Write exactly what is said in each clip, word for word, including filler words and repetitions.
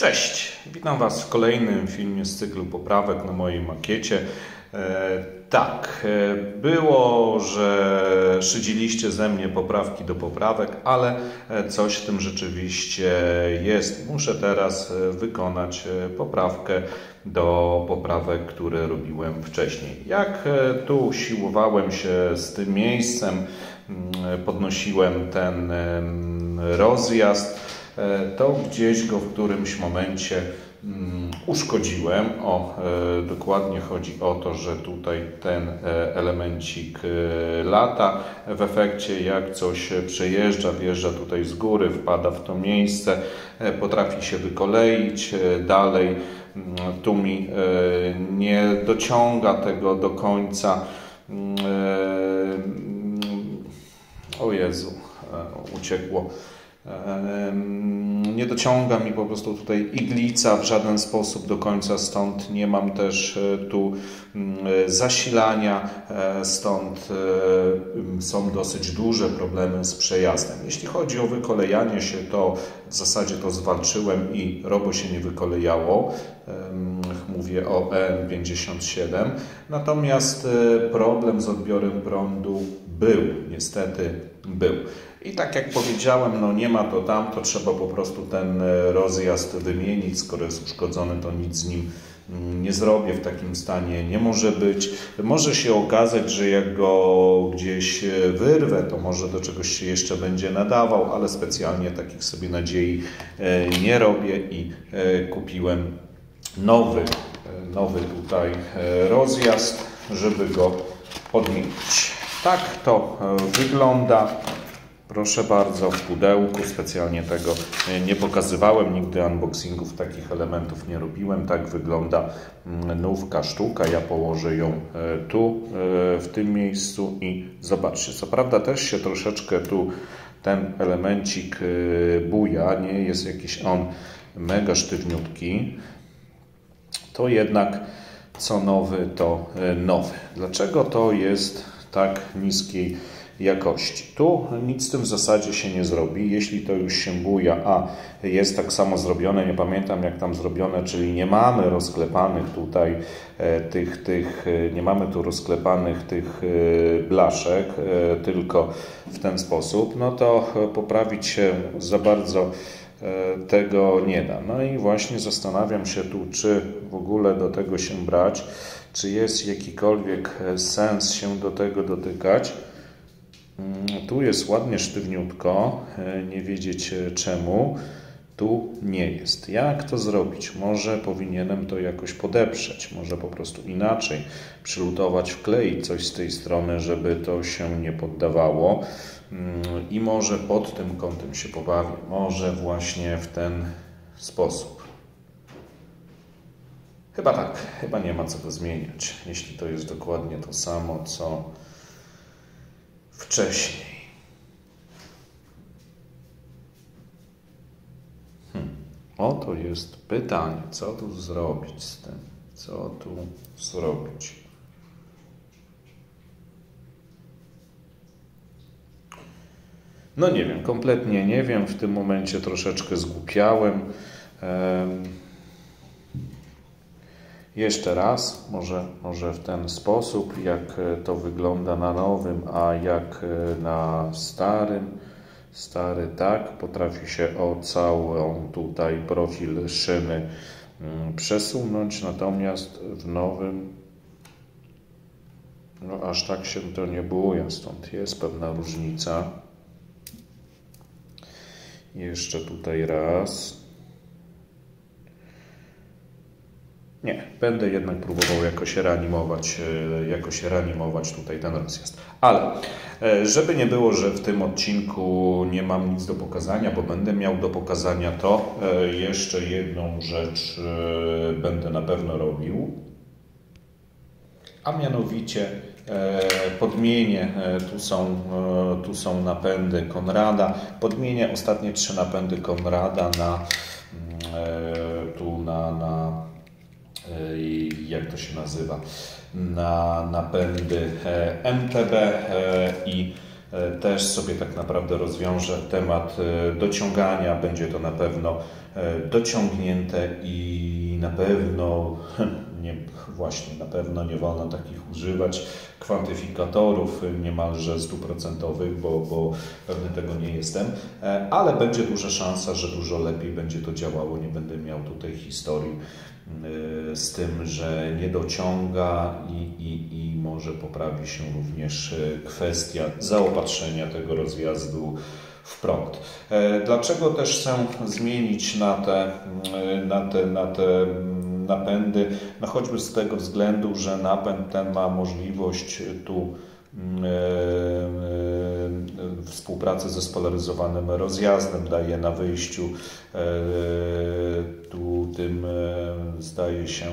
Cześć, witam Was w kolejnym filmie z cyklu poprawek na mojej makiecie. E, tak, było, że szydziliście ze mnie poprawki do poprawek, ale coś w tym rzeczywiście jest. Muszę teraz wykonać poprawkę do poprawek, które robiłem wcześniej. Jak tu siłowałem się z tym miejscem, podnosiłem ten rozjazd, to gdzieś go w którymś momencie uszkodziłem. O, dokładnie chodzi o to, że tutaj ten elemencik lata. W efekcie jak coś przejeżdża, wjeżdża tutaj z góry, wpada w to miejsce, potrafi się wykoleić dalej. Tu mi nie dociąga tego do końca. O Jezu, uciekło. Nie dociąga mi po prostu tutaj iglica w żaden sposób do końca, stąd nie mam też tu zasilania, stąd są dosyć duże problemy z przejazdem. Jeśli chodzi o wykolejanie się, to w zasadzie to zwalczyłem i robo się nie wykolejało. Mówię o E N pięćdziesiąt siedem. Natomiast problem z odbiorem prądu był, niestety był. I tak jak powiedziałem, no nie ma to tam, to trzeba po prostu ten rozjazd wymienić. Skoro jest uszkodzony, to nic z nim nie zrobię, w takim stanie nie może być. Może się okazać, że jak go gdzieś wyrwę, to może do czegoś się jeszcze będzie nadawał, ale specjalnie takich sobie nadziei nie robię i kupiłem nowy, nowy tutaj rozjazd, żeby go odmienić. Tak to wygląda. Proszę bardzo, w pudełku, specjalnie tego nie pokazywałem, nigdy unboxingów takich elementów nie robiłem. Tak wygląda nówka sztuka, ja położę ją tu, w tym miejscu i zobaczcie, co prawda też się troszeczkę tu ten elemencik buja, nie jest jakiś on mega sztywniutki, to jednak co nowy to nowy. Dlaczego to jest tak niskiej jakości? Tu nic z tym w zasadzie się nie zrobi, jeśli to już się buja, a jest tak samo zrobione, nie pamiętam jak tam zrobione, czyli nie mamy rozklepanych tutaj e, tych, tych, nie mamy tu rozklepanych tych e, blaszek, e, tylko w ten sposób, no to poprawić się za bardzo e, tego nie da. No i właśnie zastanawiam się tu, czy w ogóle do tego się brać, czy jest jakikolwiek sens się do tego dotykać. Tu jest ładnie sztywniutko, nie wiedzieć czemu, tu nie jest. Jak to zrobić? Może powinienem to jakoś podeprzeć, może po prostu inaczej przylutować, wkleić coś z tej strony, żeby to się nie poddawało i może pod tym kątem się pobawię, może właśnie w ten sposób. Chyba tak, chyba nie ma co to zmieniać, jeśli to jest dokładnie to samo, co wcześniej. Hmm. Oto jest pytanie, co tu zrobić z tym? Co tu zrobić? No nie wiem, kompletnie nie wiem. W tym momencie troszeczkę zgłupiałem. Um, Jeszcze raz, może, może w ten sposób, jak to wygląda na nowym, a jak na starym. Stary tak, potrafi się o całą tutaj profil szyny przesunąć, natomiast w nowym no aż tak się to nie buja, stąd jest pewna różnica. Jeszcze tutaj raz. Nie, będę jednak próbował jakoś reanimować, jakoś reanimować tutaj ten rozjazd. Ale żeby nie było, że w tym odcinku nie mam nic do pokazania, bo będę miał do pokazania, to jeszcze jedną rzecz będę na pewno robił. A mianowicie podmienię, tu są, tu są napędy Konrada, podmienię ostatnie trzy napędy Konrada na, tu na, na jak to się nazywa, na napędy M T B i też sobie tak naprawdę rozwiąże temat dociągania. Będzie to na pewno dociągnięte i na pewno, nie, właśnie na pewno nie wolno takich używać kwantyfikatorów niemalże stuprocentowych, bo, bo pewny tego nie jestem, ale będzie duża szansa, że dużo lepiej będzie to działało. Nie będę miał tutaj historii z tym, że nie dociąga i, i, i może poprawi się również kwestia zaopatrzenia tego rozjazdu w prąd. Dlaczego też chcę zmienić na te, na te, na te napędy? No choćby z tego względu, że napęd ten ma możliwość tu współpracy ze spolaryzowanym rozjazdem, daje na wyjściu tu tym zdaje się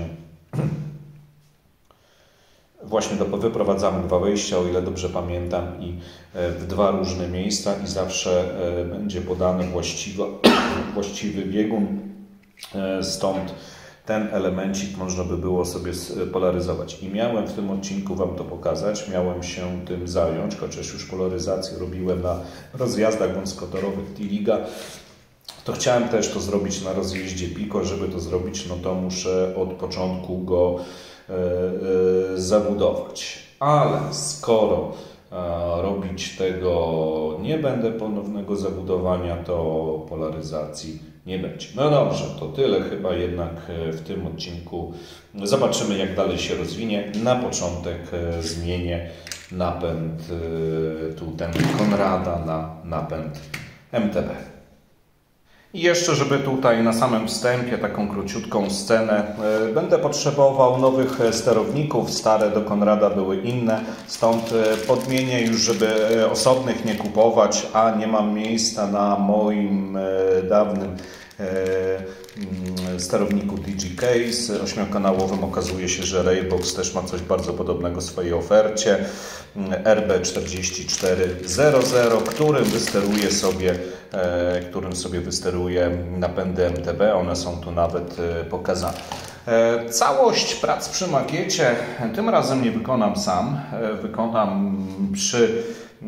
właśnie do, wyprowadzamy dwa wejścia, o ile dobrze pamiętam, i w dwa różne miejsca i zawsze będzie podany właściwy, właściwy biegun, stąd ten elemencik można by było sobie polaryzować. I miałem w tym odcinku Wam to pokazać, miałem się tym zająć, chociaż już polaryzację robiłem na rozjazdach wąskotorowych T-Liga, to chciałem też to zrobić na rozjeździe Pico. Żeby to zrobić, no to muszę od początku go e, e, zabudować. Ale skoro e, robić tego nie będę, ponownego zabudowania, to polaryzacji nie będzie. No dobrze, to tyle chyba jednak w tym odcinku. Zobaczymy, jak dalej się rozwinie. Na początek zmienię napęd, tu ten Konrada na napęd M T B. I jeszcze, żeby tutaj na samym wstępie taką króciutką scenę, będę potrzebował nowych sterowników, stare do Konrada były inne, stąd podmienię już, żeby osobnych nie kupować, a nie mam miejsca na moim dawnym sterowniku D G Case ośmiokanałowym. Okazuje się, że Railbox też ma coś bardzo podobnego w swojej ofercie, R B czterdzieści cztery zero zero, którym wysteruje sobie którym sobie wysteruje napędy M T B. One są tu nawet pokazane. Całość prac przy makiecie tym razem nie wykonam sam. Wykonam przy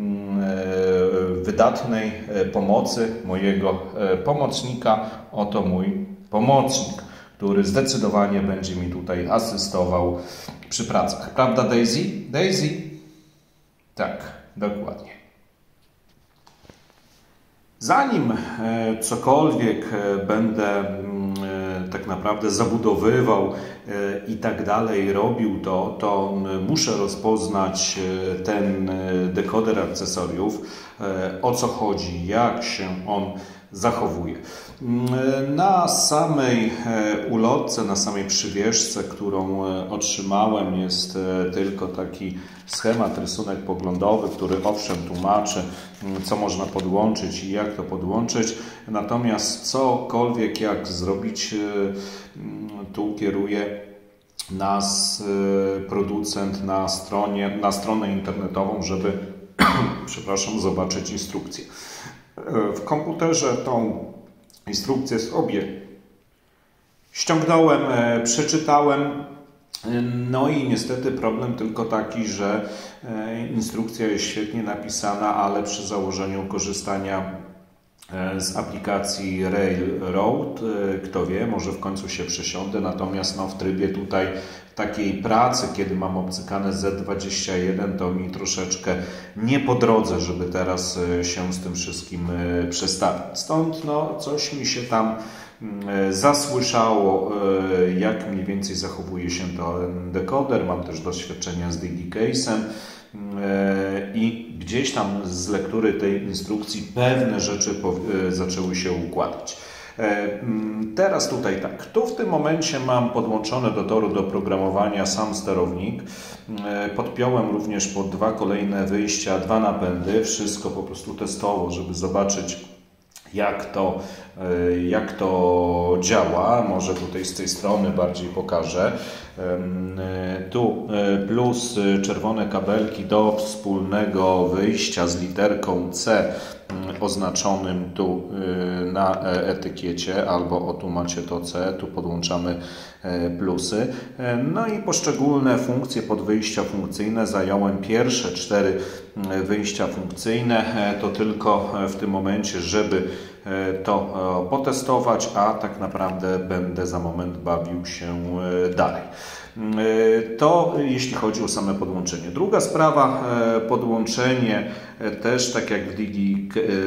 wydatnej pomocy mojego pomocnika. Oto mój pomocnik, który zdecydowanie będzie mi tutaj asystował przy pracach. Prawda, Daisy? Daisy? Tak, dokładnie. Zanim cokolwiek będę tak naprawdę zabudowywał i tak dalej robił, to, to muszę rozpoznać ten dekoder akcesoriów, o co chodzi, jak się on zachowuje. Na samej ulotce, na samej przywieszce, którą otrzymałem, jest tylko taki schemat, rysunek poglądowy, który owszem tłumaczy, co można podłączyć i jak to podłączyć. Natomiast cokolwiek jak zrobić, tu kieruje nas producent na, stronie, na stronę internetową, żeby przepraszam, zobaczyć instrukcję. W komputerze tą instrukcję sobie ściągnąłem, przeczytałem. No i niestety problem tylko taki, że instrukcja jest świetnie napisana, ale przy założeniu korzystania z aplikacji Railroad, kto wie, może w końcu się przesiądę, natomiast no, w trybie tutaj takiej pracy, kiedy mam obcykane Z dwadzieścia jeden, to mi troszeczkę nie po drodze, żeby teraz się z tym wszystkim przestawić. Stąd no, coś mi się tam zasłyszało, jak mniej więcej zachowuje się ten dekoder. Mam też doświadczenia z D G Case'em i gdzieś tam z lektury tej instrukcji pewne rzeczy zaczęły się układać. Teraz tutaj tak, tu w tym momencie mam podłączone do toru do programowania sam sterownik. Podpiąłem również pod dwa kolejne wyjścia, dwa napędy, wszystko po prostu testowo, żeby zobaczyć, jak to, jak to działa. Może tutaj z tej strony bardziej pokażę. Tu plus czerwone kabelki do wspólnego wyjścia z literką C oznaczonym tu na etykiecie, albo o tu macie to C, tu podłączamy plusy. No i poszczególne funkcje podwyjścia funkcyjne. Zająłem pierwsze cztery wyjścia funkcyjne, to tylko w tym momencie, żeby to potestować, a tak naprawdę będę za moment bawił się dalej. To jeśli chodzi o same podłączenie. Druga sprawa, podłączenie też tak jak w Digi,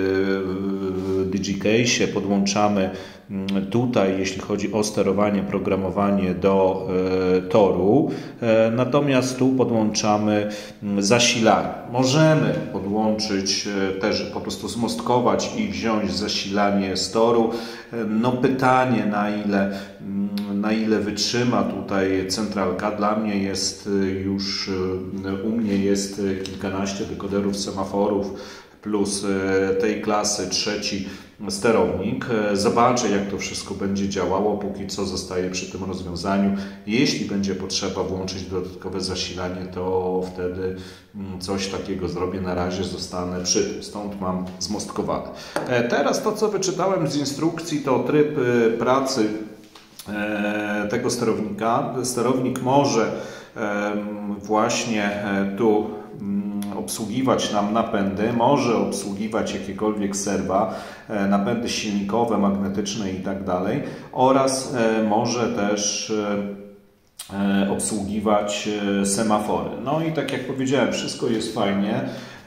DigiCase podłączamy tutaj, jeśli chodzi o sterowanie, programowanie do toru, natomiast tu podłączamy zasilanie. Możemy podłączyć też, po prostu zmostkować i wziąć zasilanie z toru. No pytanie, na ile, na ile wytrzyma tutaj centralka. Dla mnie jest już, u mnie jest kilkanaście dekoderów semaforów plus tej klasy trzeci sterownik. Zobaczę, jak to wszystko będzie działało. Póki co zostaję przy tym rozwiązaniu. Jeśli będzie potrzeba włączyć dodatkowe zasilanie, to wtedy coś takiego zrobię. Na razie zostanę przy tym, stąd mam zmostkowane. Teraz to, co wyczytałem z instrukcji, to tryb pracy tego sterownika. Sterownik może właśnie tu obsługiwać nam napędy, może obsługiwać jakiekolwiek serwa, napędy silnikowe, magnetyczne i tak dalej, oraz może też obsługiwać semafory. No i tak jak powiedziałem, wszystko jest fajnie,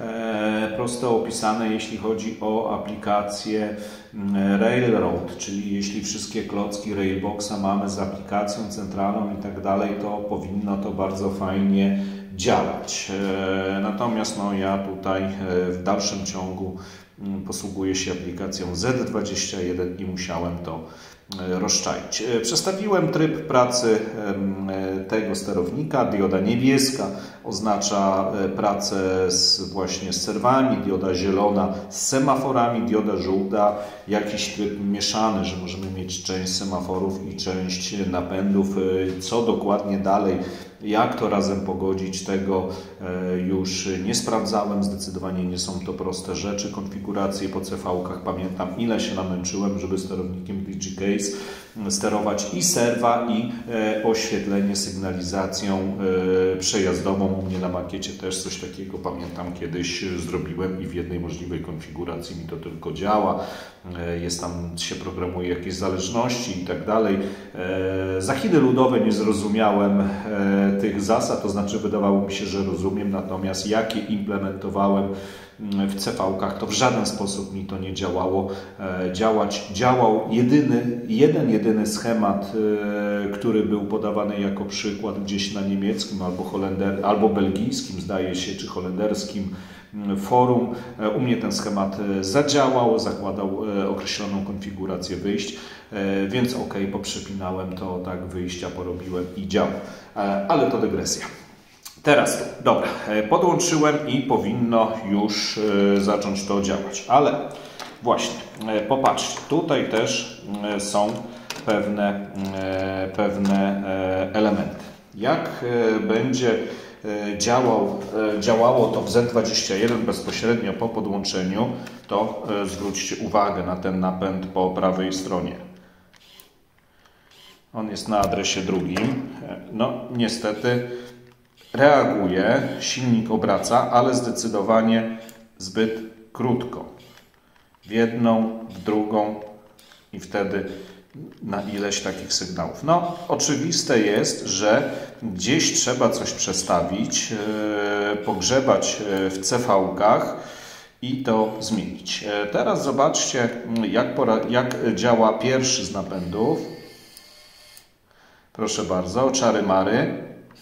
prosto opisane, jeśli chodzi o aplikację Railroad, czyli jeśli wszystkie klocki Railboxa mamy z aplikacją centralną i tak dalej, to powinno to bardzo fajnie działać. Natomiast no, ja tutaj w dalszym ciągu posługuję się aplikacją Z dwadzieścia jeden i musiałem to rozczaić. Przestawiłem tryb pracy tego sterownika. Dioda niebieska oznacza pracę z, właśnie z serwami, dioda zielona z semaforami, dioda żółta jakiś tryb mieszany, że możemy mieć część semaforów i część napędów. Co dokładnie dalej, jak to razem pogodzić, tego już nie sprawdzałem. Zdecydowanie nie są to proste rzeczy. Konfiguracje po C V-kach, pamiętam, ile się namęczyłem, żeby sterownikiem DigiCase sterować i serwa, i oświetlenie sygnalizacją przejazdową. U mnie na makiecie też coś takiego, pamiętam, kiedyś zrobiłem i w jednej możliwej konfiguracji mi to tylko działa. Jest tam, się programuje jakieś zależności i tak dalej. Za chwilę ludowe nie zrozumiałem tych zasad, to znaczy wydawało mi się, że rozumiem, natomiast jak je implementowałem w C V-kach, to w żaden sposób mi to nie działało. Działać działał jedyny, jeden, jedyny schemat, który był podawany jako przykład gdzieś na niemieckim albo, holender, albo belgijskim, zdaje się, czy holenderskim forum. U mnie ten schemat zadziałał, zakładał określoną konfigurację wyjść, więc ok, poprzypinałem to, tak, wyjścia porobiłem i działa. Ale to dygresja. Teraz tu, dobra, podłączyłem i powinno już zacząć to działać, ale właśnie, popatrzcie, tutaj też są pewne, pewne elementy. Jak będzie działał, działało to w Z dwadzieścia jeden bezpośrednio po podłączeniu, to zwróćcie uwagę na ten napęd po prawej stronie. On jest na adresie drugim. No niestety reaguje, silnik obraca, ale zdecydowanie zbyt krótko. W jedną, w drugą i wtedy na ileś takich sygnałów. No, oczywiste jest, że gdzieś trzeba coś przestawić, yy, pogrzebać w C V-kach i to zmienić. Teraz zobaczcie, jak, jak działa pierwszy z napędów. Proszę bardzo, czary mary.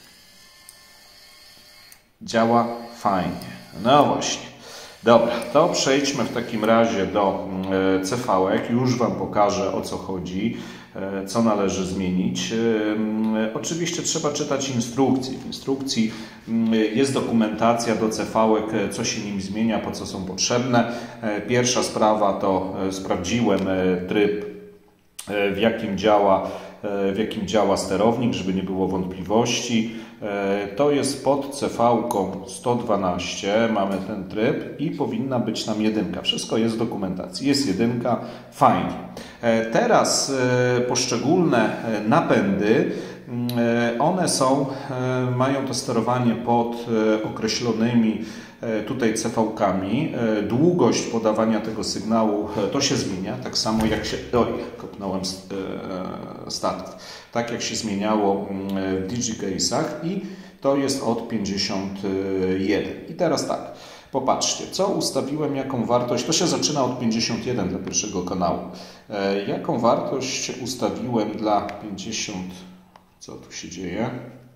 Działa fajnie. No właśnie. Dobra, to przejdźmy w takim razie do C V-ek. Już Wam pokażę, o co chodzi, co należy zmienić. Oczywiście trzeba czytać instrukcje. W instrukcji jest dokumentacja do C V-ek, co się nim zmienia, po co są potrzebne. Pierwsza sprawa to sprawdziłem tryb, w jakim działa w jakim działa sterownik, żeby nie było wątpliwości. To jest pod C V-ką sto dwanaście, mamy ten tryb i powinna być nam jedynka. Wszystko jest w dokumentacji, jest jedynka, fajnie. Teraz poszczególne napędy, one są, mają to sterowanie pod określonymi tutaj C V-kami. Długość podawania tego sygnału to się zmienia, tak samo jak się... Oj, kopnąłem statyw. Tak jak się zmieniało w DigiCase'ach i to jest od pięćdziesiąt jeden. I teraz tak, popatrzcie, co ustawiłem, jaką wartość, to się zaczyna od pięćdziesiąt jeden dla pierwszego kanału. Jaką wartość ustawiłem dla pięćdziesiąt... Co tu się dzieje?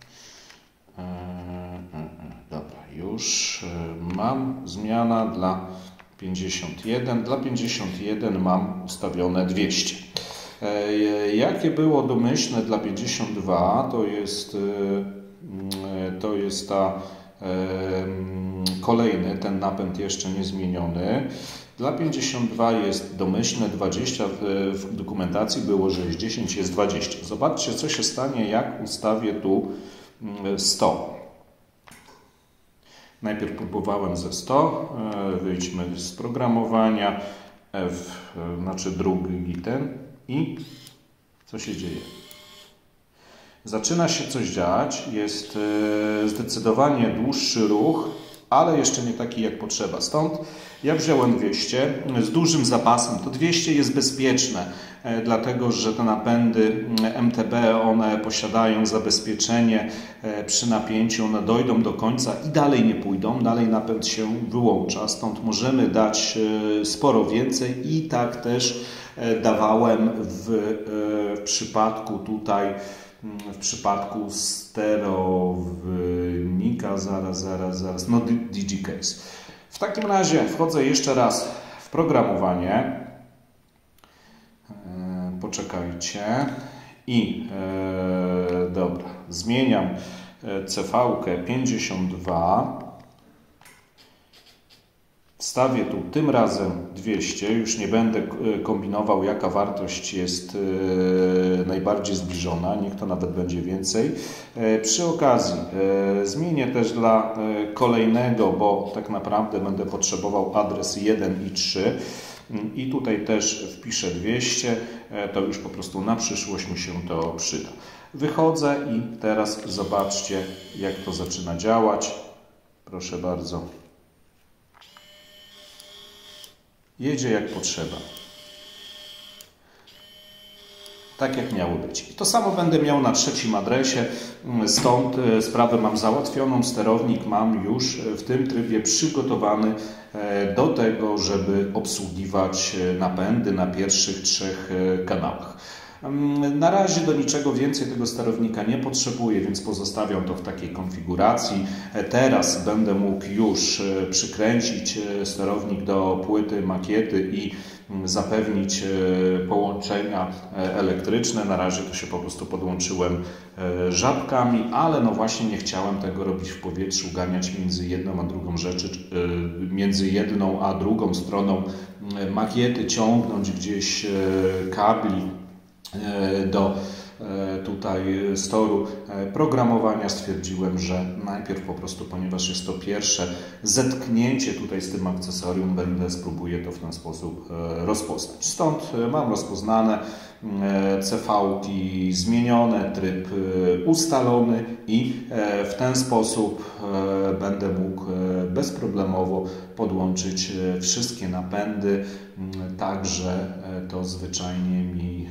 Dobra, już mam zmiana dla pięćdziesiąt jeden. Dla pięćdziesiąt jeden mam ustawione dwieście. Jakie było domyślne dla pięćdziesiąt dwa? To jest, to jest ta kolejny, ten napęd jeszcze niezmieniony. Dla pięćdziesiąt dwa jest domyślne dwadzieścia, w dokumentacji było, że jest dziesięć, jest dwadzieścia. Zobaczcie, co się stanie, jak ustawię tu sto. Najpierw próbowałem ze sto, wyjdźmy z programowania, F, znaczy drugi ten i co się dzieje? Zaczyna się coś dziać, jest zdecydowanie dłuższy ruch, ale jeszcze nie taki jak potrzeba. Stąd ja wziąłem dwieście z dużym zapasem. To dwieście jest bezpieczne, dlatego że te napędy M T B, one posiadają zabezpieczenie przy napięciu, one dojdą do końca i dalej nie pójdą, dalej napęd się wyłącza. Stąd możemy dać sporo więcej i tak też dawałem w, w przypadku tutaj w przypadku sterownika, zaraz, zaraz, zaraz, no DigiCase. W takim razie wchodzę jeszcze raz w programowanie. Poczekajcie. I e, dobra, zmieniam C V-kę pięćdziesiąt dwa. Wstawię tu tym razem dwieście, już nie będę kombinował, jaka wartość jest najbardziej zbliżona, niech to nawet będzie więcej. Przy okazji zmienię też dla kolejnego, bo tak naprawdę będę potrzebował adres jeden i trzy i tutaj też wpiszę dwieście, to już po prostu na przyszłość mi się to przyda. Wychodzę i teraz zobaczcie, jak to zaczyna działać. Proszę bardzo. Jedzie jak potrzeba. Tak jak miało być. I to samo będę miał na trzecim adresie, stąd sprawę mam załatwioną, sterownik mam już w tym trybie przygotowany do tego, żeby obsługiwać napędy na pierwszych trzech kanałach. Na razie do niczego więcej tego sterownika nie potrzebuję, więc pozostawiam to w takiej konfiguracji. Teraz będę mógł już przykręcić sterownik do płyty makiety i zapewnić połączenia elektryczne. Na razie to się po prostu podłączyłem żabkami, ale no właśnie nie chciałem tego robić w powietrzu, ganiać między jedną a drugą rzeczy, między jedną a drugą stroną makiety, ciągnąć gdzieś kabli do tutaj storu programowania. Stwierdziłem, że najpierw po prostu, ponieważ jest to pierwsze zetknięcie tutaj z tym akcesorium, będę spróbuję to w ten sposób rozpoznać. Stąd mam rozpoznane C V-ki zmienione, tryb ustalony i w ten sposób będę mógł bezproblemowo podłączyć wszystkie napędy, także to zwyczajnie mi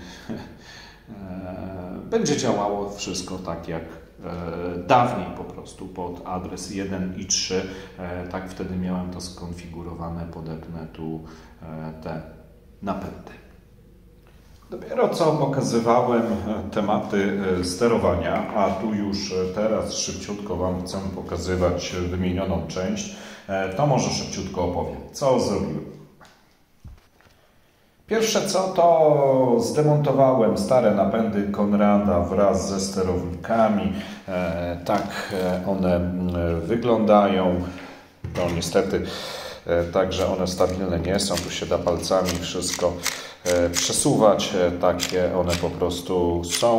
będzie działało wszystko tak jak dawniej, po prostu pod adres jeden i trzy. Tak wtedy miałem to skonfigurowane, podepnę tu te napędy. Dopiero co pokazywałem tematy sterowania, a tu już teraz szybciutko Wam chcę pokazywać wymienioną część. To może szybciutko opowiem, co zrobiłem. Pierwsze co, to zdemontowałem stare napędy Konrada wraz ze sterownikami. E, tak one wyglądają. No niestety, e, także one stabilne nie są. Tu się da palcami wszystko e, przesuwać. E, takie one po prostu są.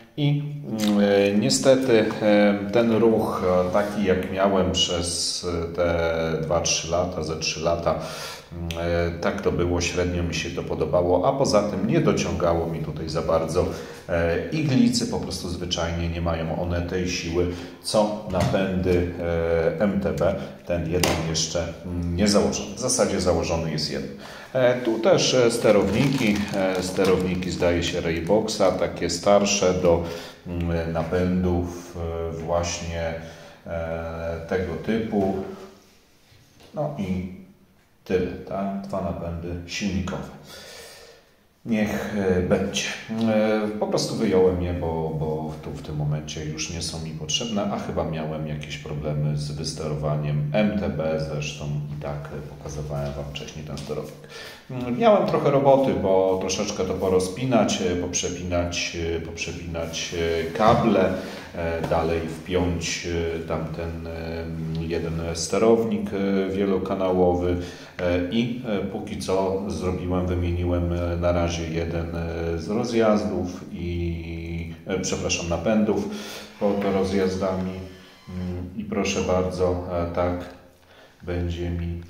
I e, niestety e, ten ruch, e, taki jak miałem przez te dwa trzy lata, ze trzy lata, e, tak to było, średnio mi się to podobało, a poza tym nie dociągało mi tutaj za bardzo. E, iglicy po prostu zwyczajnie nie mają one tej siły, co napędy e, M T B. Ten jeden jeszcze nie założony. W zasadzie założony jest jeden. E, tu też e, sterowniki, e, sterowniki zdaje się Rayboxa, takie starsze do mm, napędów e, właśnie e, tego typu. No i tyle, tak? Dwa napędy silnikowe. Niech będzie. Po prostu wyjąłem je, bo, bo tu w tym momencie już nie są mi potrzebne, a chyba miałem jakieś problemy z wysterowaniem M T B, zresztą i tak pokazywałem Wam wcześniej ten sterownik. Miałem trochę roboty, bo troszeczkę to porozpinać, poprzepinać, poprzepinać kable, dalej wpiąć tamten jeden sterownik wielokanałowy i póki co zrobiłem, wymieniłem na razie jeden z rozjazdów i przepraszam, napędów pod rozjazdami i proszę bardzo, tak będzie mi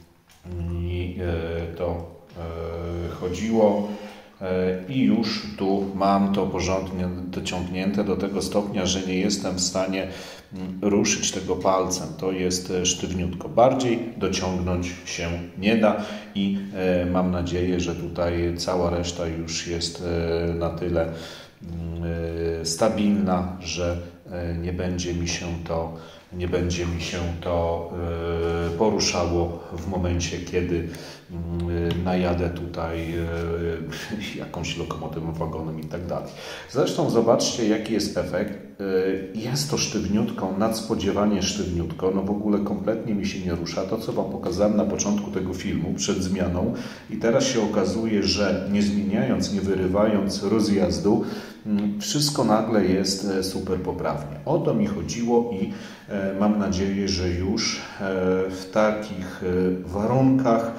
to chodziło. I już tu mam to porządnie dociągnięte do tego stopnia, że nie jestem w stanie ruszyć tego palcem. To jest sztywniutko. Bardziej dociągnąć się nie da i mam nadzieję, że tutaj cała reszta już jest na tyle stabilna, że nie będzie mi się to, nie będzie mi się to poruszało w momencie, kiedy najadę tutaj jakąś lokomotywą, wagonem i tak dalej. Zresztą zobaczcie, jaki jest efekt. Jest to sztywniutko, nadspodziewanie sztywniutko, no w ogóle kompletnie mi się nie rusza. To, co Wam pokazałem na początku tego filmu, przed zmianą, i teraz się okazuje, że nie zmieniając, nie wyrywając rozjazdu, wszystko nagle jest super poprawnie. O to mi chodziło i mam nadzieję, że już w takich warunkach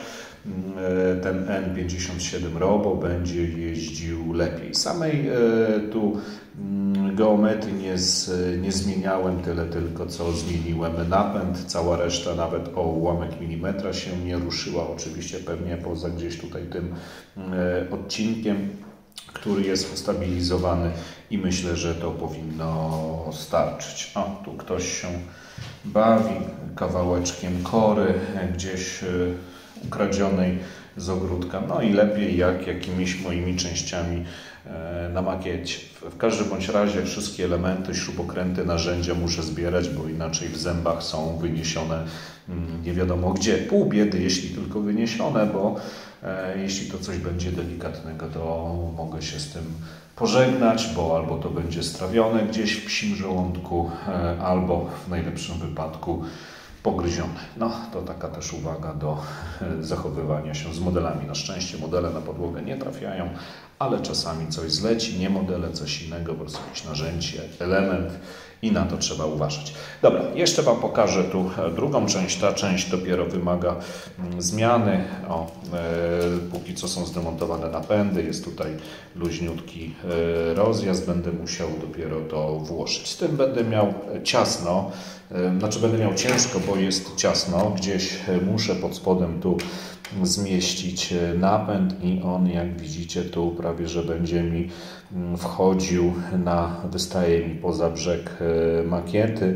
ten N pięćdziesiąt siedem Robo będzie jeździł lepiej. Samej tu geometrii nie, z, nie zmieniałem, tyle tylko co zmieniłem napęd. Cała reszta nawet o ułamek milimetra się nie ruszyła. Oczywiście pewnie poza gdzieś tutaj tym odcinkiem, który jest ustabilizowany i myślę, że to powinno starczyć. O, tu ktoś się bawi kawałeczkiem kory gdzieś ukradzionej z ogródka. No i lepiej jak jakimiś moimi częściami na makiecie. W każdym bądź razie wszystkie elementy, śrubokręty, narzędzia muszę zbierać, bo inaczej w zębach są wyniesione nie wiadomo gdzie. Pół biedy, jeśli tylko wyniesione, bo jeśli to coś będzie delikatnego, to mogę się z tym pożegnać, bo albo to będzie strawione gdzieś w psim żołądku, albo w najlepszym wypadku pogryzione. No, to taka też uwaga do zachowywania się z modelami. Na szczęście modele na podłogę nie trafiają, ale czasami coś zleci, nie modele, coś innego, po prostu jakieś narzędzie, element i na to trzeba uważać. Dobra, jeszcze Wam pokażę tu drugą część. Ta część dopiero wymaga zmiany. O, e, póki co są zdemontowane napędy, jest tutaj luźniutki e, rozjazd, będę musiał dopiero to włożyć. Z tym będę miał ciasno, e, znaczy będę miał ciężko, bo jest ciasno. Gdzieś muszę pod spodem tu zmieścić napęd i on, jak widzicie, tu prawie że będzie mi wchodził na, wystaje mi poza brzeg makiety.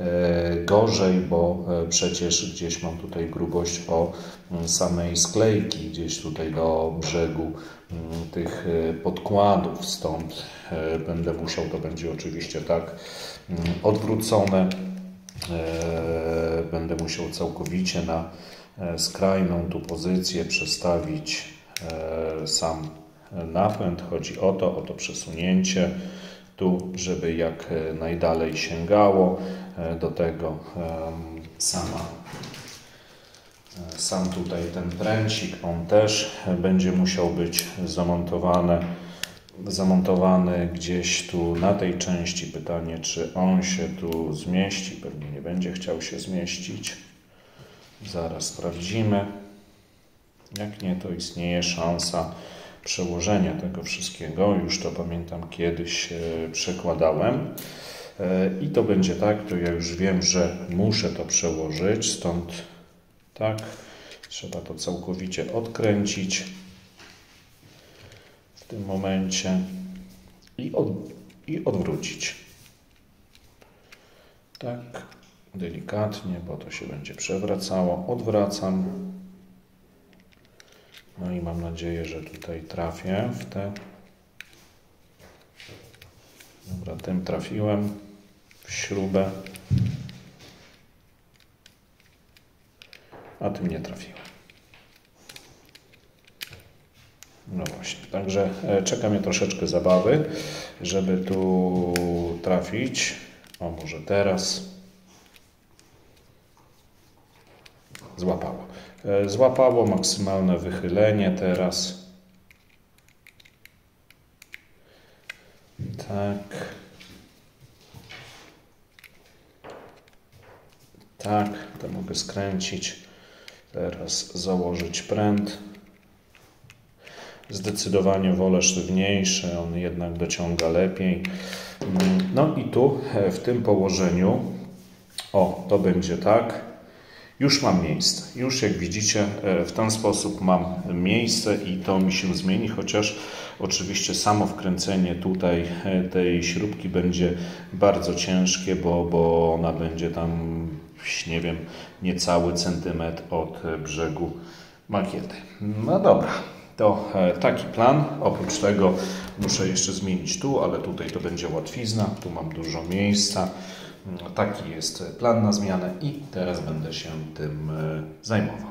Gorzej, bo przecież gdzieś mam tutaj grubość o samej sklejki, gdzieś tutaj do brzegu tych podkładów, stąd będę musiał, to będzie oczywiście tak odwrócone, będę musiał całkowicie na skrajną tu pozycję przestawić sam napęd. Chodzi o to, o to przesunięcie tu, żeby jak najdalej sięgało. Do tego sama, sam tutaj ten pręcik, on też będzie musiał być zamontowany, zamontowany gdzieś tu na tej części. Pytanie, czy on się tu zmieści? Pewnie nie będzie chciał się zmieścić. Zaraz sprawdzimy. Jak nie, to istnieje szansa przełożenia tego wszystkiego. Już to pamiętam, kiedyś przekładałem. I to będzie tak, to ja już wiem, że muszę to przełożyć, stąd tak, trzeba to całkowicie odkręcić w tym momencie i, od, i odwrócić. Tak, delikatnie, bo to się będzie przewracało. Odwracam. No i mam nadzieję, że tutaj trafię w te. Dobra, tym trafiłem w śrubę, a tym nie trafiłem. No właśnie, także czeka mnie troszeczkę zabawy, żeby tu trafić. O, może teraz. Złapało. Złapało, maksymalne wychylenie teraz. Tak. Tak, to mogę skręcić. Teraz założyć pręt. Zdecydowanie wolę sztywniejszy, on jednak dociąga lepiej. No i tu w tym położeniu, o, to będzie tak. Już mam miejsce. Już jak widzicie, w ten sposób mam miejsce i to mi się zmieni, chociaż oczywiście samo wkręcenie tutaj tej śrubki będzie bardzo ciężkie, bo, bo ona będzie tam, nie wiem, niecały centymetr od brzegu makiety. No dobra, to taki plan. Oprócz tego muszę jeszcze zmienić tu, ale tutaj to będzie łatwizna. Tu mam dużo miejsca. Taki jest plan na zmianę i teraz będę się tym zajmował.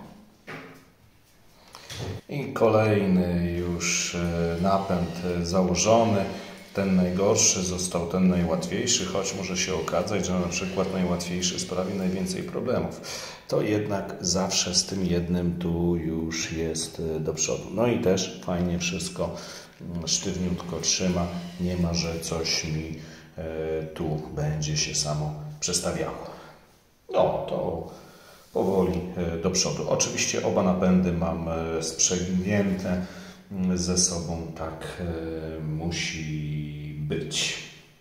I kolejny już napęd założony. Ten najgorszy został ten najłatwiejszy, choć może się okazać, że na przykład najłatwiejszy sprawi najwięcej problemów. To jednak zawsze z tym jednym tu już jest do przodu. No i też fajnie wszystko sztywniutko trzyma. Nie ma, że coś mi tu będzie się samo przestawiało. No to powoli do przodu. Oczywiście oba napędy mam sprzęgnięte ze sobą, tak musi być.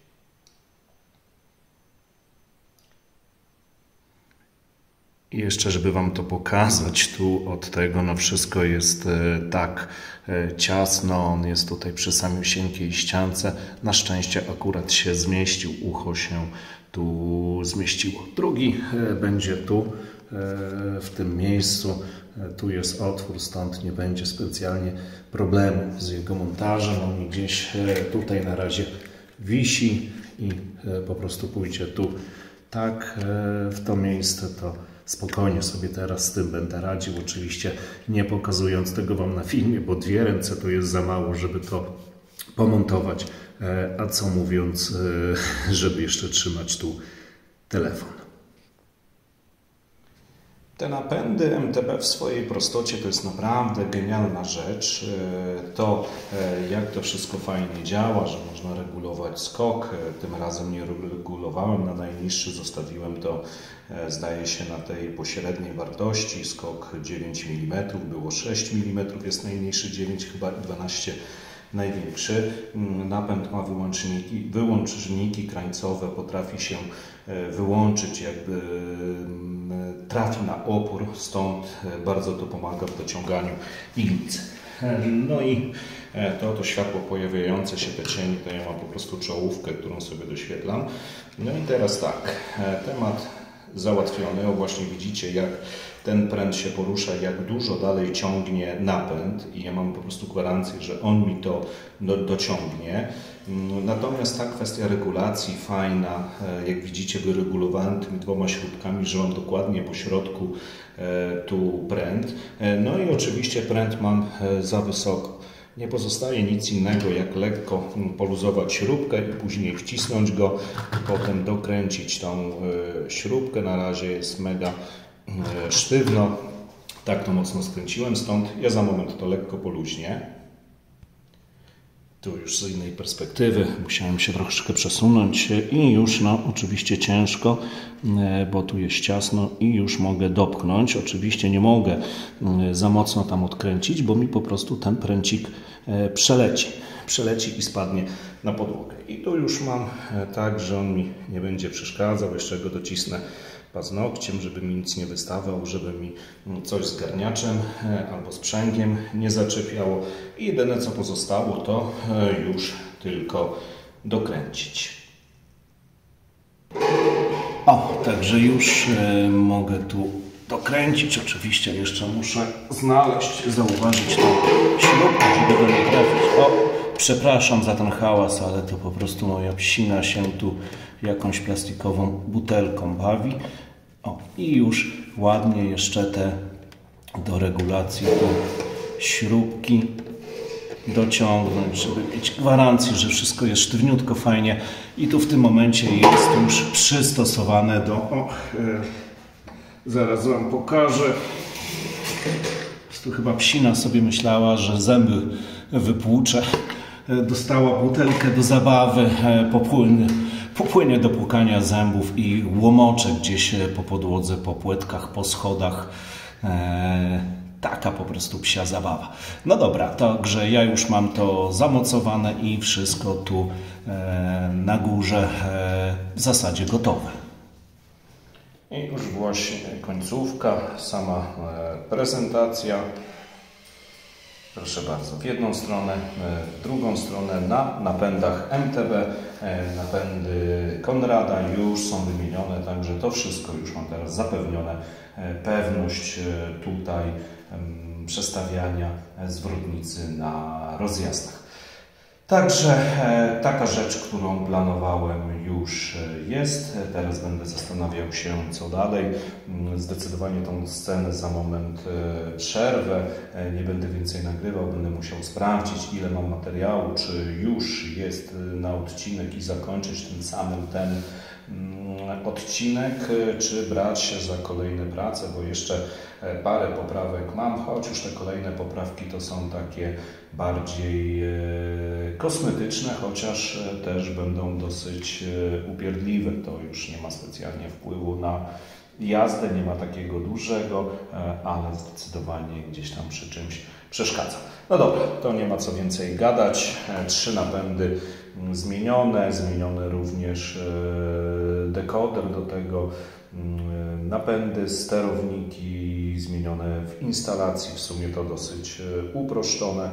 I jeszcze, żeby Wam to pokazać, tu od tego no wszystko jest tak ciasno, on jest tutaj przy samej cienkiej ściance. Na szczęście akurat się zmieścił, ucho się tu zmieściło. Drugi będzie tu, w tym miejscu. Tu jest otwór, stąd nie będzie specjalnie problemu z jego montażem. On gdzieś tutaj na razie wisi i po prostu pójdzie tu tak w to miejsce, to spokojnie sobie teraz z tym będę radził. Oczywiście nie pokazując tego Wam na filmie, bo dwie ręce to jest za mało, żeby to pomontować, a co mówiąc, żeby jeszcze trzymać tu telefon. Te napędy M T B w swojej prostocie to jest naprawdę genialna rzecz. To, jak to wszystko fajnie działa, że można regulować skok. Tym razem nie regulowałem na najniższy, zostawiłem to, zdaje się, na tej pośredniej wartości. Skok dziewięć milimetrów, było sześć milimetrów, jest najmniejszy dziewięć chyba i dwanaście największy. Napęd ma wyłączniki, wyłączniki krańcowe, potrafi się wyłączyć, jakby trafi na opór, stąd bardzo to pomaga w dociąganiu iglicy. No i to, to światło pojawiające się, te cienie, to ja mam po prostu czołówkę, którą sobie doświetlam. No i teraz tak, temat załatwiony. O, właśnie widzicie, jak ten pręt się porusza, jak dużo dalej ciągnie napęd i ja mam po prostu gwarancję, że on mi to do, dociągnie. Natomiast ta kwestia regulacji fajna, jak widzicie, wyregulowałem tymi dwoma śrubkami, że mam dokładnie po środku tu pręt. No i oczywiście pręt mam za wysoko. Nie pozostaje nic innego, jak lekko poluzować śrubkę i później wcisnąć go, potem dokręcić tą śrubkę. Na razie jest mega sztywno. Tak to mocno skręciłem, stąd ja za moment to lekko poluźnię. Tu już z innej perspektywy musiałem się troszeczkę przesunąć i już no oczywiście ciężko, bo tu jest ciasno i już mogę dopchnąć. Oczywiście nie mogę za mocno tam odkręcić, bo mi po prostu ten pręcik przeleci. Przeleci i spadnie na podłogę. I tu już mam tak, że on mi nie będzie przeszkadzał. Jeszcze go docisnę paznokciem, żeby mi nic nie wystawał, żeby mi coś z garniaczem albo sprzęgiem nie zaczepiało. I jedyne co pozostało, to już tylko dokręcić. O, także już mogę tu dokręcić. Oczywiście jeszcze muszę znaleźć, zauważyć tą śrubkę, żeby do niej trafić. O, przepraszam za ten hałas, ale to po prostu moja psina się tu jakąś plastikową butelką bawi. O, i już ładnie jeszcze te do regulacji te śrubki dociągnąć, żeby mieć gwarancję, że wszystko jest sztywniutko, fajnie. I tu w tym momencie jest już przystosowane do... O, e, zaraz Wam pokażę. Tu chyba psina sobie myślała, że zęby wypłucze. Dostała butelkę do zabawy, popłynie, popłynie do płukania zębów i łomocze gdzieś po podłodze, po płytkach, po schodach. Eee, taka po prostu psia zabawa. No dobra, także ja już mam to zamocowane i wszystko tu e, na górze e, w zasadzie gotowe. I już właśnie końcówka, sama prezentacja. Proszę bardzo, w jedną stronę, w drugą stronę na napędach M T B, napędy Konrada już są wymienione, także to wszystko już mam teraz zapewnione. Pewność tutaj przestawiania zwrotnicy na rozjazdach. Także e, taka rzecz, którą planowałem, już jest. Teraz będę zastanawiał się, co dalej. Zdecydowanie tą scenę za moment e, przerwę. E, nie będę więcej nagrywał, będę musiał sprawdzić, ile mam materiału, czy już jest na odcinek i zakończyć tym samym ten mm, odcinek, czy brać się za kolejne prace, bo jeszcze parę poprawek mam, choć już te kolejne poprawki to są takie bardziej e, kosmetyczne, chociaż też będą dosyć e, upierdliwe. To już nie ma specjalnie wpływu na jazdę, nie ma takiego dużego, e, ale zdecydowanie gdzieś tam przy czymś przeszkadza. No dobra, to nie ma co więcej gadać. E, trzy napędy zmienione, zmienione również e, dekoder do tego, e, napędy, sterowniki zmienione w instalacji, w sumie to dosyć uproszczone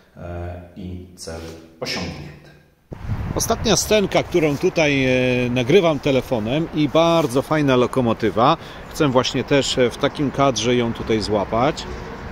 i cel osiągnięty. Ostatnia scenka, którą tutaj nagrywam telefonem i bardzo fajna lokomotywa. Chcę właśnie też w takim kadrze ją tutaj złapać.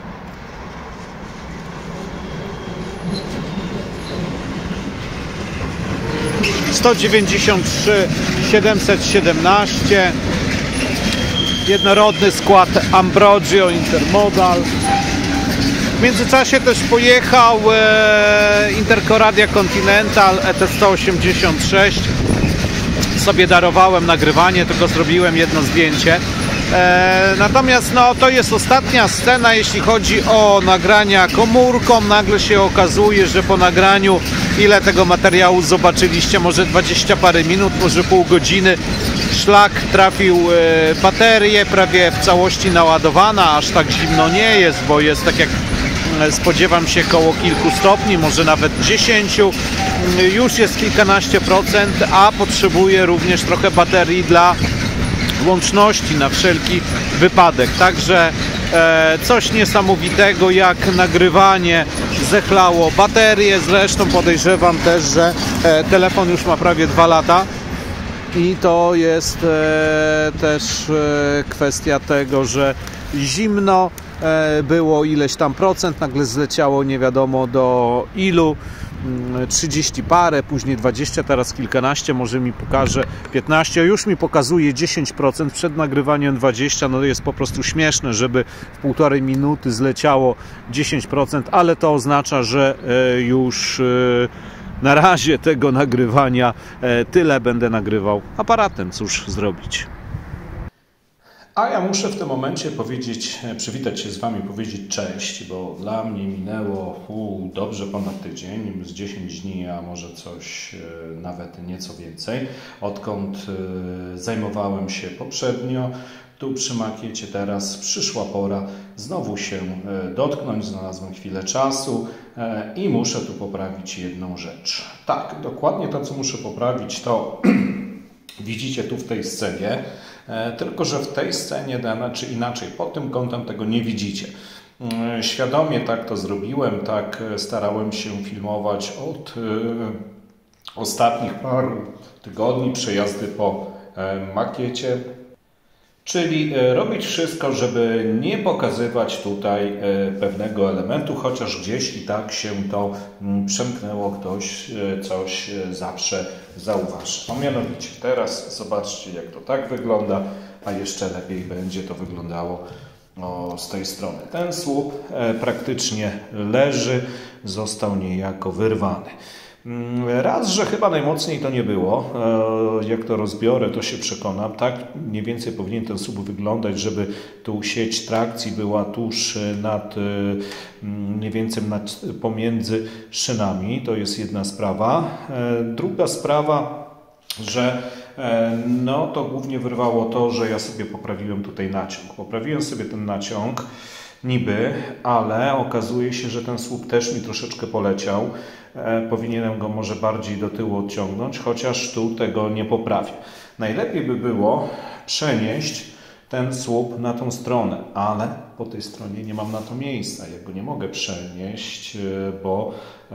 sto dziewięćdziesiąt trzy siedemset siedemnaście. Jednorodny skład Ambrogio Intermodal. W międzyczasie też pojechał e, Intercoradia Continental E T sto osiemdziesiąt sześć. Sobie darowałem nagrywanie, tylko zrobiłem jedno zdjęcie. E, natomiast no, to jest ostatnia scena, jeśli chodzi o nagrania komórką. Nagle się okazuje, że po nagraniu, ile tego materiału zobaczyliście, może dwadzieścia parę minut, może pół godziny, szlak trafił e, baterię, prawie w całości naładowana, aż tak zimno nie jest, bo jest tak jak spodziewam się koło kilku stopni, może nawet dziesięciu. Już jest kilkanaście procent, a potrzebuję również trochę baterii dla łączności na wszelki wypadek. Także e, coś niesamowitego, jak nagrywanie zechlało baterię. Zresztą podejrzewam też, że e, telefon już ma prawie dwa lata. I to jest e, też e, kwestia tego, że zimno e, było ileś tam procent, nagle zleciało nie wiadomo do ilu, trzydzieści parę, później dwadzieścia, teraz kilkanaście, może mi pokaże piętnaście, już mi pokazuje dziesięć procent, przed nagrywaniem dwadzieścia, no jest po prostu śmieszne, żeby w półtorej minuty zleciało dziesięć procent, ale to oznacza, że e, już e, na razie tego nagrywania tyle, będę nagrywał aparatem, cóż zrobić. A ja muszę w tym momencie powiedzieć, przywitać się z Wami, powiedzieć cześć, bo dla mnie minęło u, dobrze ponad tydzień, z dziesięć dni, a może coś nawet nieco więcej, odkąd zajmowałem się poprzednio tu przy makiecie. Teraz przyszła pora znowu się dotknąć, znalazłem chwilę czasu i muszę tu poprawić jedną rzecz. Tak, dokładnie to, co muszę poprawić, to widzicie tu w tej scenie, tylko że w tej scenie, czy inaczej, pod tym kątem tego nie widzicie. Świadomie tak to zrobiłem, tak starałem się filmować od ostatnich paru tygodni przejazdy po makiecie. Czyli robić wszystko, żeby nie pokazywać tutaj pewnego elementu, chociaż gdzieś i tak się to przemknęło, ktoś coś zawsze zauważy. No mianowicie teraz zobaczcie, jak to tak wygląda, a jeszcze lepiej będzie to wyglądało o, z tej strony. Ten słup praktycznie leży, został niejako wyrwany. Raz, że chyba najmocniej to nie było, jak to rozbiorę, to się przekonam, tak mniej więcej powinien ten słup wyglądać, żeby tu sieć trakcji była tuż nad, mniej więcej nad, pomiędzy szynami, to jest jedna sprawa. Druga sprawa, że no to głównie wyrwało to, że ja sobie poprawiłem tutaj naciąg. Poprawiłem sobie ten naciąg, niby, ale okazuje się, że ten słup też mi troszeczkę poleciał. E, powinienem go może bardziej do tyłu odciągnąć, chociaż tu tego nie poprawię. Najlepiej by było przenieść ten słup na tą stronę, ale po tej stronie nie mam na to miejsca. Ja go nie mogę przenieść, bo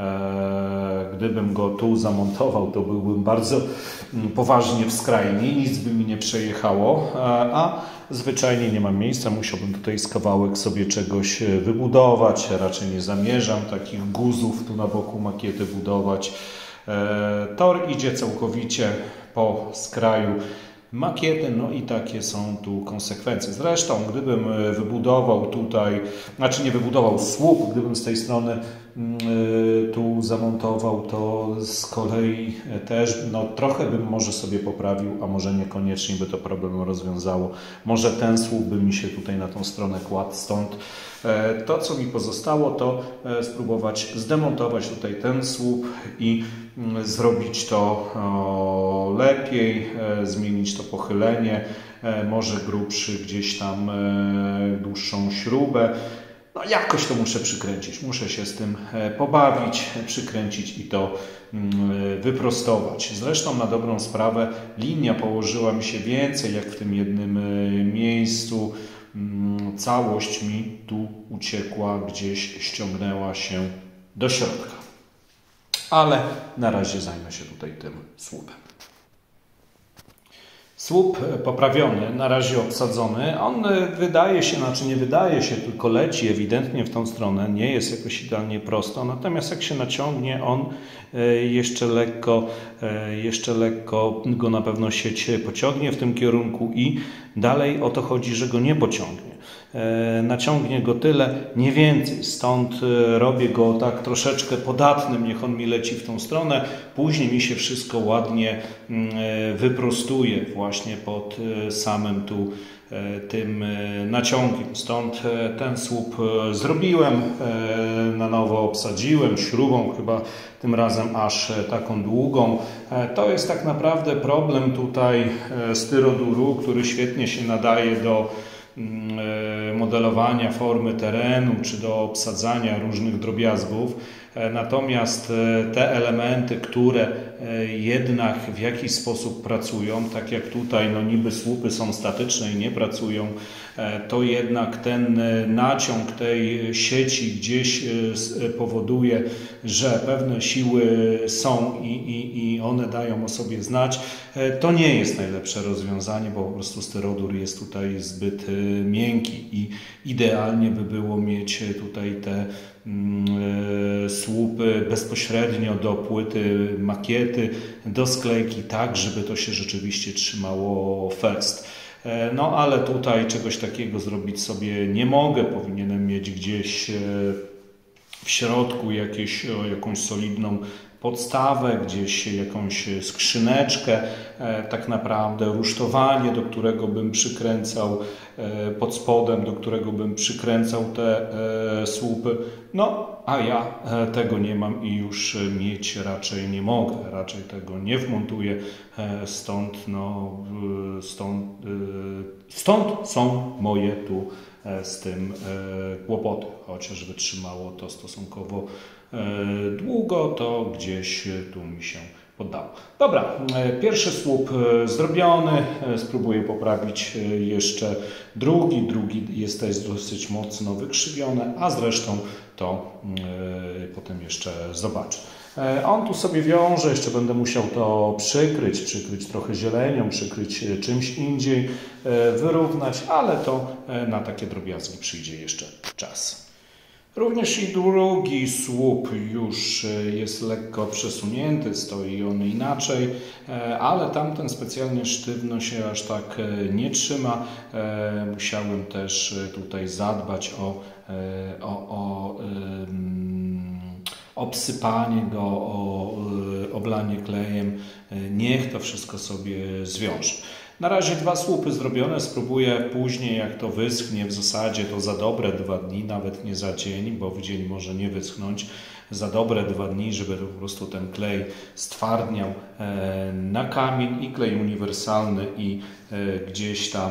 e, gdybym go tu zamontował, to byłbym bardzo poważnie w skrajni, nic by mi nie przejechało, a, a zwyczajnie nie mam miejsca. Musiałbym tutaj z kawałek sobie czegoś wybudować. Raczej nie zamierzam takich guzów tu na boku makiety budować. E, tor idzie całkowicie po skraju makiety, no i takie są tu konsekwencje. Zresztą, gdybym wybudował tutaj, znaczy nie wybudował słup, gdybym z tej strony y, tu zamontował, to z kolei też no, trochę bym może sobie poprawił, a może niekoniecznie by to problem rozwiązało. Może ten słup by mi się tutaj na tą stronę kładł, stąd e, to, co mi pozostało, to e, spróbować zdemontować tutaj ten słup i y, zrobić to o, lepiej, e, zmienić to pochylenie, e, może grubszy gdzieś tam e, dłuższą śrubę. No jakoś to muszę przykręcić, muszę się z tym pobawić, przykręcić i to wyprostować. Zresztą na dobrą sprawę linia położyła mi się więcej jak w tym jednym miejscu. Całość mi tu uciekła, gdzieś ściągnęła się do środka. Ale na razie zajmę się tutaj tym słupem. Słup poprawiony, na razie obsadzony, on wydaje się, znaczy nie wydaje się, tylko leci ewidentnie w tą stronę, nie jest jakoś idealnie prosto, natomiast jak się naciągnie, on jeszcze lekko, jeszcze lekko go na pewno sieć pociągnie w tym kierunku i dalej o to chodzi, że go nie pociągnie. Naciągnie go tyle, nie więcej, stąd robię go tak troszeczkę podatnym, niech on mi leci w tą stronę, później mi się wszystko ładnie wyprostuje właśnie pod samym tu tym naciągiem. Stąd ten słup zrobiłem, na nowo obsadziłem śrubą, chyba tym razem aż taką długą. To jest tak naprawdę problem tutaj styroduru, który świetnie się nadaje do modelowania formy terenu czy do obsadzania różnych drobiazgów. Natomiast te elementy, które jednak w jakiś sposób pracują, tak jak tutaj, no niby słupy są statyczne i nie pracują, to jednak ten naciąg tej sieci gdzieś powoduje, że pewne siły są i, i, i one dają o sobie znać. To nie jest najlepsze rozwiązanie, bo po prostu styrodur jest tutaj zbyt miękki i idealnie by było mieć tutaj te słupy bezpośrednio do płyty makiety, do sklejki, tak żeby to się rzeczywiście trzymało fest. No ale tutaj czegoś takiego zrobić sobie nie mogę, powinienem mieć gdzieś w środku jakieś, jakąś solidną podstawę, gdzieś jakąś skrzyneczkę, tak naprawdę rusztowanie, do którego bym przykręcał pod spodem, do którego bym przykręcał te słupy. No, a ja tego nie mam i już mieć raczej nie mogę, raczej tego nie wmontuję, stąd, no, stąd, stąd są moje tu z tym kłopoty, chociaż wytrzymało to stosunkowo długo, to gdzieś tu mi się poddało. Dobra, pierwszy słup zrobiony, spróbuję poprawić jeszcze drugi, drugi jest też dosyć mocno wykrzywiony, a zresztą to potem jeszcze zobaczę. On tu sobie wiąże, jeszcze będę musiał to przykryć, przykryć trochę zielenią, przykryć czymś indziej, wyrównać, ale to na takie drobiazgi przyjdzie jeszcze czas. Również i drugi słup już jest lekko przesunięty, stoi on inaczej, ale tamten specjalnie sztywno się aż tak nie trzyma. Musiałem też tutaj zadbać o, o, o um, obsypanie go, o oblanie klejem. Niech to wszystko sobie zwiąże. Na razie dwa słupy zrobione, spróbuję później, jak to wyschnie, w zasadzie to za dobre dwa dni, nawet nie za dzień, bo w dzień może nie wyschnąć, za dobre dwa dni, żeby po prostu ten klej stwardniał na kamień, i klej uniwersalny, i gdzieś tam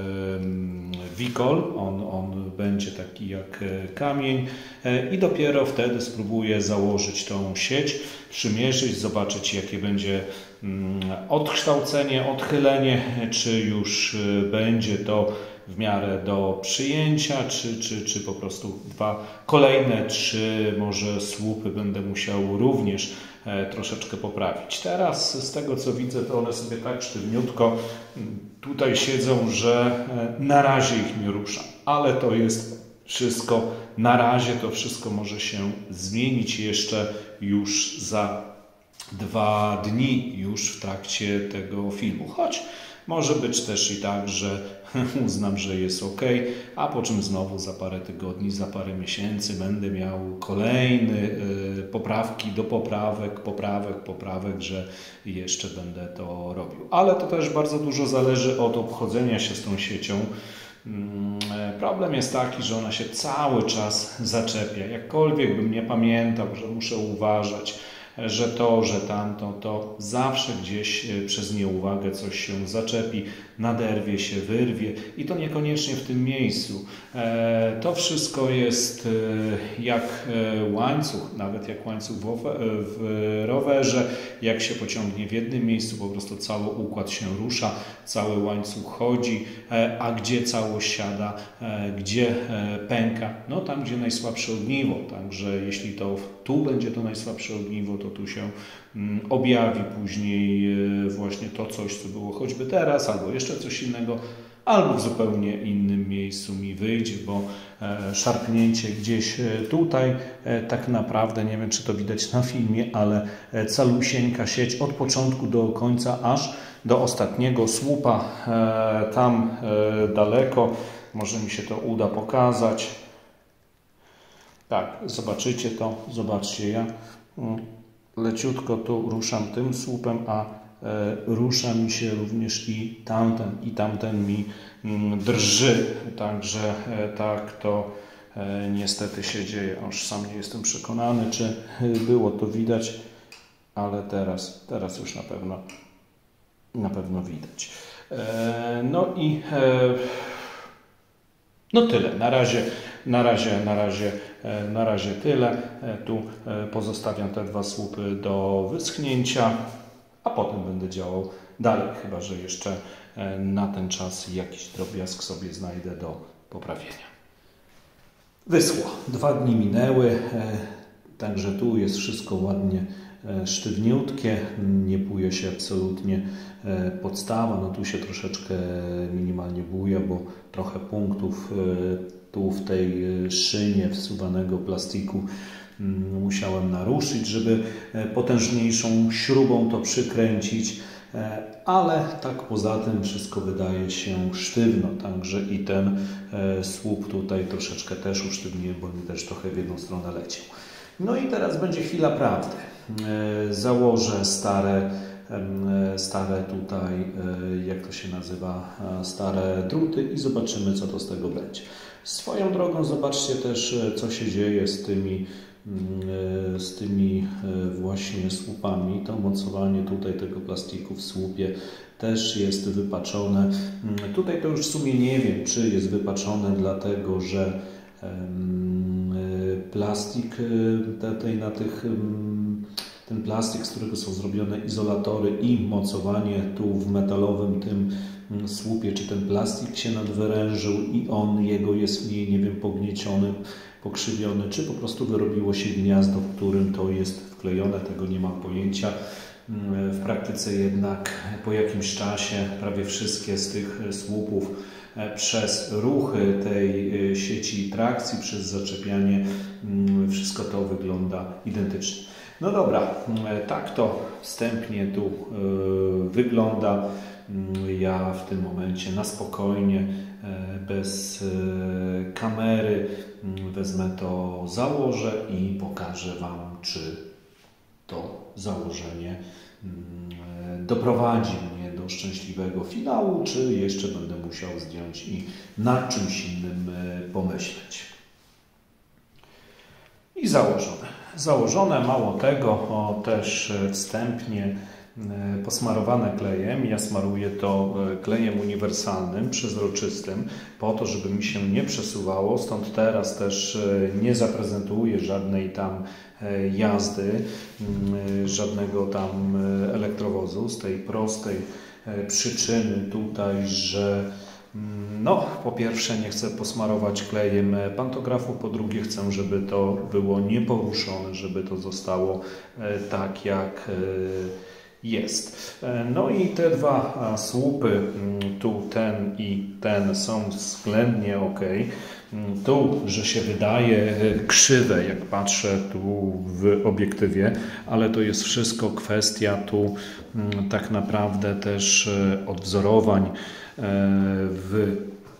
Wikol, on, on będzie taki jak kamień, i dopiero wtedy spróbuję założyć tą sieć, przymierzyć, zobaczyć, jakie będzie odkształcenie, odchylenie, czy już będzie to w miarę do przyjęcia, czy, czy, czy po prostu dwa kolejne, czy może słupy będę musiał również troszeczkę poprawić. Teraz z tego, co widzę, to one sobie tak sztywniutko tutaj siedzą, że na razie ich nie ruszam, ale to jest wszystko na razie, to wszystko może się zmienić jeszcze już za dwa dni, już w trakcie tego filmu, choć może być też i tak, że uznam, że jest ok, a po czym znowu za parę tygodni, za parę miesięcy będę miał kolejne y, poprawki do poprawek, poprawek, poprawek, że jeszcze będę to robił. Ale to też bardzo dużo zależy od obchodzenia się z tą siecią. Problem jest taki, że ona się cały czas zaczepia. Jakkolwiek bym nie pamiętał, że muszę uważać, że to, że tamto, to zawsze gdzieś przez nieuwagę coś się zaczepi, naderwie się, wyrwie, i to niekoniecznie w tym miejscu. To wszystko jest jak łańcuch, nawet jak łańcuch w rowerze. Jak się pociągnie w jednym miejscu, po prostu cały układ się rusza, cały łańcuch chodzi, a gdzie całość siada, gdzie pęka? No tam, gdzie najsłabsze ogniwo. Także jeśli to tu będzie to najsłabsze ogniwo, to tu się objawi później właśnie to coś, co było choćby teraz, albo jeszcze coś innego, albo w zupełnie innym miejscu mi wyjdzie, bo szarpnięcie gdzieś tutaj, tak naprawdę, nie wiem, czy to widać na filmie, ale calusieńka sieć od początku do końca, aż do ostatniego słupa, tam daleko, może mi się to uda pokazać. Tak, zobaczycie to, zobaczcie, ja leciutko tu ruszam tym słupem, a rusza mi się również i tamten, i tamten mi drży, także tak to niestety się dzieje. Już sam nie jestem przekonany, czy było to widać, ale teraz, teraz już na pewno, na pewno widać. No i no tyle. Na razie, na razie, na razie, na razie tyle. Tu pozostawiam te dwa słupy do wyschnięcia, a potem będę działał dalej, chyba że jeszcze na ten czas jakiś drobiazg sobie znajdę do poprawienia. Wyschło. Dwa dni minęły, także tu jest wszystko ładnie sztywniutkie, nie buje się absolutnie podstawa, no tu się troszeczkę minimalnie buja, bo trochę punktów tu w tej szynie wsuwanego plastiku musiałem naruszyć, żeby potężniejszą śrubą to przykręcić, ale tak poza tym wszystko wydaje się sztywno, także i ten słup tutaj troszeczkę też usztywniłem, bo mi też trochę w jedną stronę leciał. No i teraz będzie chwila prawdy. Założę stare, stare tutaj, jak to się nazywa, stare druty i zobaczymy, co to z tego będzie. Swoją drogą zobaczcie też, co się dzieje z tymi, z tymi właśnie słupami. To mocowanie tutaj tego plastiku w słupie też jest wypaczone. Tutaj to już w sumie nie wiem, czy jest wypaczone, dlatego że plastik tutaj na tych, ten plastik, z którego są zrobione izolatory i mocowanie tu w metalowym tym słupie, czy ten plastik się nadwyrężył i on, jego jest mniej, nie wiem, pognieciony, pokrzywiony, czy po prostu wyrobiło się gniazdo, w którym to jest wklejone, tego nie mam pojęcia. W praktyce jednak po jakimś czasie prawie wszystkie z tych słupów przez ruchy tej sieci trakcji, przez zaczepianie, wszystko to wygląda identycznie. No dobra, tak to wstępnie tu wygląda. Ja w tym momencie na spokojnie, bez kamery wezmę to, założę i pokażę Wam, czy to założenie doprowadzi mnie do szczęśliwego finału, czy jeszcze będę musiał zdjąć i nad czymś innym pomyśleć. I założone. Założone, mało tego, o, też wstępnie posmarowane klejem. Ja smaruję to klejem uniwersalnym, przezroczystym, po to, żeby mi się nie przesuwało. Stąd teraz też nie zaprezentuję żadnej tam jazdy, żadnego tam elektrowozu, z tej prostej przyczyny tutaj, że no, po pierwsze nie chcę posmarować klejem pantografu, po drugie chcę, żeby to było nieporuszone, żeby to zostało tak jak jest. No i te dwa słupy, tu ten i ten, są względnie ok. Tu, że się wydaje krzywe, jak patrzę tu w obiektywie, ale to jest wszystko kwestia tu tak naprawdę też odwzorowań w,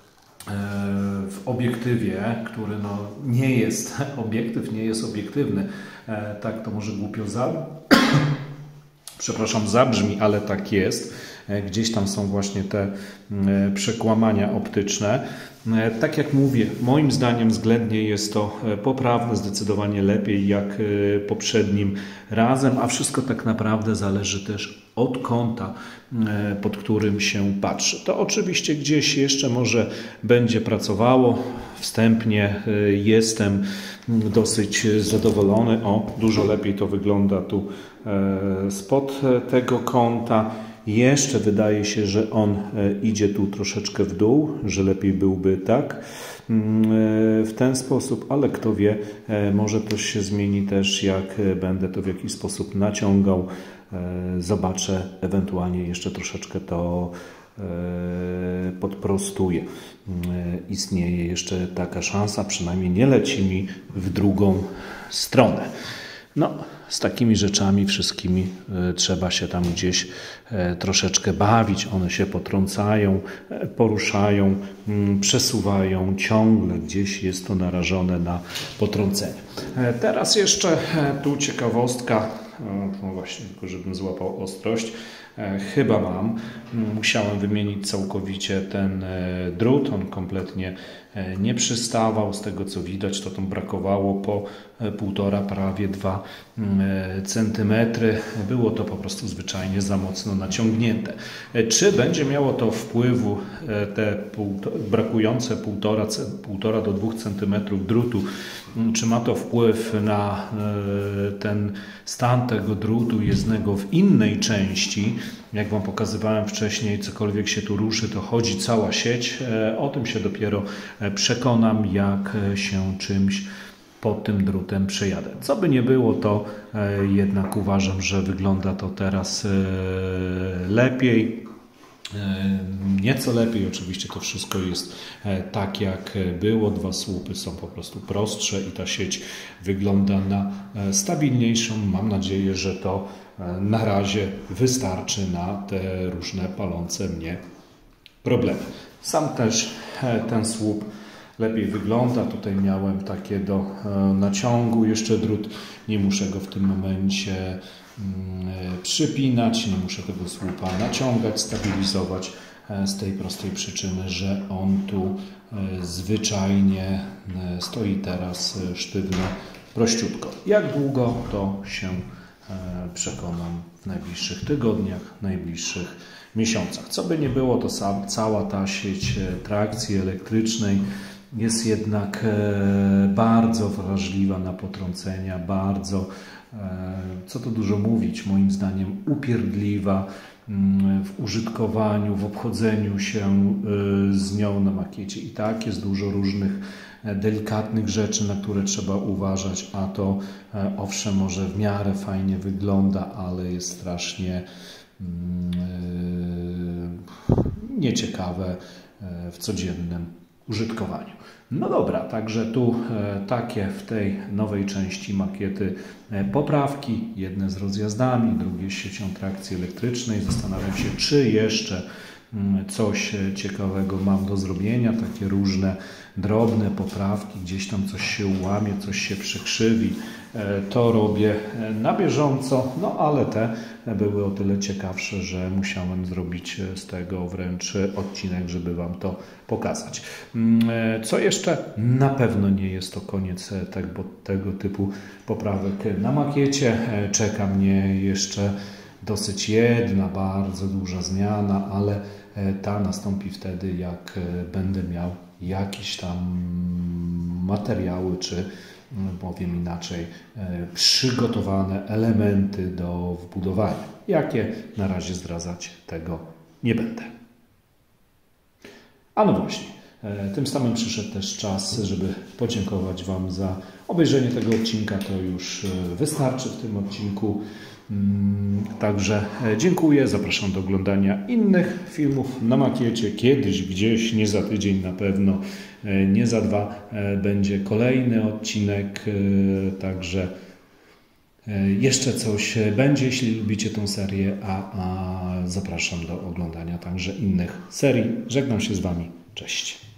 w obiektywie, który no nie jest, obiektyw nie jest obiektywny. Tak to może głupio zabrzmi. Przepraszam, zabrzmi, ale tak jest. Gdzieś tam są właśnie te przekłamania optyczne. Tak jak mówię, moim zdaniem względnie jest to poprawne, zdecydowanie lepiej jak poprzednim razem, a wszystko tak naprawdę zależy też od kąta, pod którym się patrzy. To oczywiście gdzieś jeszcze może będzie pracowało. Wstępnie jestem dosyć zadowolony. O, dużo lepiej to wygląda tu spod tego kąta. Jeszcze wydaje się, że on idzie tu troszeczkę w dół, że lepiej byłby tak w ten sposób, ale kto wie, może to się zmieni też, jak będę to w jakiś sposób naciągał. Zobaczę, ewentualnie jeszcze troszeczkę to podprostuję. Istnieje jeszcze taka szansa, przynajmniej nie leci mi w drugą stronę. No, z takimi rzeczami wszystkimi trzeba się tam gdzieś troszeczkę bawić. One się potrącają, poruszają, przesuwają. Ciągle gdzieś jest to narażone na potrącenie. Teraz jeszcze tu ciekawostka. No właśnie, tylko żebym złapał ostrość. Chyba mam. Musiałem wymienić całkowicie ten drut. On kompletnie nie przystawał. Z tego co widać, to tam brakowało po półtora, prawie dwa centymetry. Było to po prostu zwyczajnie za mocno naciągnięte. Czy będzie miało to wpływu, te brakujące półtora, półtora do dwóch centymetrów drutu, czy ma to wpływ na ten stan tego drutu jezdnego w innej części? Jak Wam pokazywałem wcześniej, cokolwiek się tu ruszy, to chodzi cała sieć. O tym się dopiero przekonam, jak się czymś pod tym drutem przejadę. Co by nie było, to jednak uważam, że wygląda to teraz lepiej. Nieco lepiej, oczywiście to wszystko jest tak jak było, dwa słupy są po prostu prostsze i ta sieć wygląda na stabilniejszą. Mam nadzieję, że to na razie wystarczy na te różne palące mnie problemy. Sam też ten słup lepiej wygląda. Tutaj miałem takie do naciągu jeszcze drut. Nie muszę go w tym momencie przypinać, nie muszę tego słupa naciągać, stabilizować z tej prostej przyczyny, że on tu zwyczajnie stoi teraz sztywno, prościutko. Jak długo, to się przekonam w najbliższych tygodniach, najbliższych miesiącach. Co by nie było, to cała ta sieć trakcji elektrycznej jest jednak bardzo wrażliwa na potrącenia, bardzo, co tu dużo mówić, moim zdaniem upierdliwa w użytkowaniu, w obchodzeniu się z nią na makiecie. I tak jest dużo różnych delikatnych rzeczy, na które trzeba uważać, a to owszem może w miarę fajnie wygląda, ale jest strasznie nieciekawe w codziennym użytkowaniu. No dobra, także tu takie w tej nowej części makiety poprawki, jedne z rozjazdami, drugie z siecią trakcji elektrycznej. Zastanawiam się, czy jeszcze coś ciekawego mam do zrobienia, takie różne drobne poprawki, gdzieś tam coś się ułamie, coś się przekrzywi, to robię na bieżąco, no ale te były o tyle ciekawsze, że musiałem zrobić z tego wręcz odcinek, żeby Wam to pokazać. Co jeszcze? Na pewno nie jest to koniec tego, tego typu poprawek na makiecie. Czeka mnie jeszcze dosyć jedna bardzo duża zmiana, ale ta nastąpi wtedy, jak będę miał jakieś tam materiały, czy powiem inaczej, przygotowane elementy do wbudowania. Jakie? Na razie zdradzać tego nie będę. A no właśnie, tym samym przyszedł też czas, żeby podziękować Wam za obejrzenie tego odcinka. To już wystarczy w tym odcinku. Także dziękuję, zapraszam do oglądania innych filmów na makiecie. Kiedyś, gdzieś, nie za tydzień na pewno, nie za dwa, będzie kolejny odcinek, także jeszcze coś będzie, jeśli lubicie tę serię, a, a zapraszam do oglądania także innych serii. Żegnam się z Wami, cześć.